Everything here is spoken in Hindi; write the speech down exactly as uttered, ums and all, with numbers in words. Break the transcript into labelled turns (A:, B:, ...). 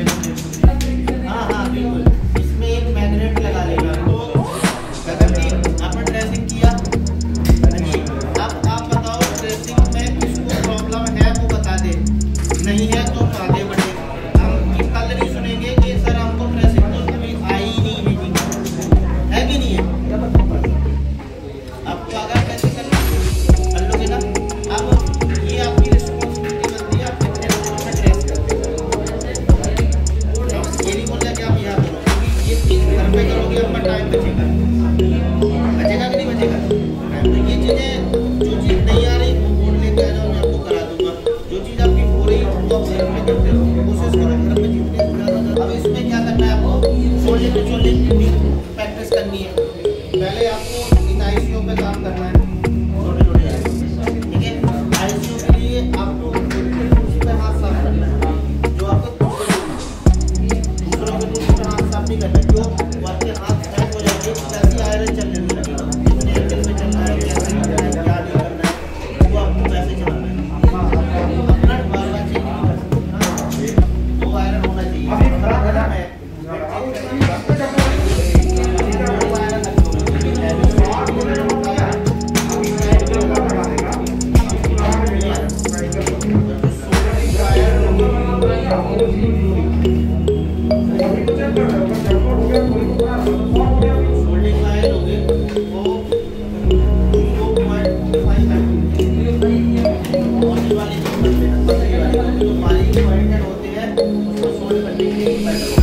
A: हाँ हाँ बिल्कुल, इसमें एक मैग्नेट लगा लेगा। तो गगन जी आपने ड्रेसिंग किया जी, अब आप बताओ ड्रेसिंग में किसको प्रॉब्लम है वो बता दे, नहीं है तो आगे बढ़े। हम ये कल नहीं सुनेंगे कि सर हमको ड्रेसिंग तो कभी आई ही नहीं मीटिंग, है कि नहीं है? आपको आगे कैसे करना कर लोगे ना। अब ये आपकी रिस्पॉन्सिबिलिटी बनती है, आप कितने लोगों में ड्रेस करते हो। ये नहीं बोलना कि आप यहाँ करो, क्योंकि ये चीज़ घर पे करोगे आपका टाइम बचेगा, बचेगा कि नहीं बचेगा। तो ये चीज़ें, जो चीज़ नहीं आ रही वो बोर्ड लेके आ जाओ, मैं आपको करा दूंगा। जो चीज़ आपकी हो रही है वो आप घर में करते रहो, कोशिश करो घर में जितने ज़्यादा। अब इसमें क्या करना है आपको, शोल्डर टू शोल्डर की प्रैक्टिस करनी है। पहले आपको इन आईसीयू पे काम करना है, छोटे छोटे आईसीयू, ठीक है। आईसीयू के लिए आपको कुर्सी पे हाथ साफ करना है, जो आपको दूसरों के कुर्सी पे हाथ साफ नहीं करना, क्यों? वो आपके हाथ स्ट्रेच हो जाएंगे, जैसी आयरन चलने लगेगा, कितने एंगल में चलना है, कैसे करना है, क्या नहीं करना है, वो आपको वैसे चलाना है। अपना बार बार चेंज नहीं कर सकते, दो आयरन होना चाहिए। अपना गलत है होते हैं, उसको सोल्ड करने के लिए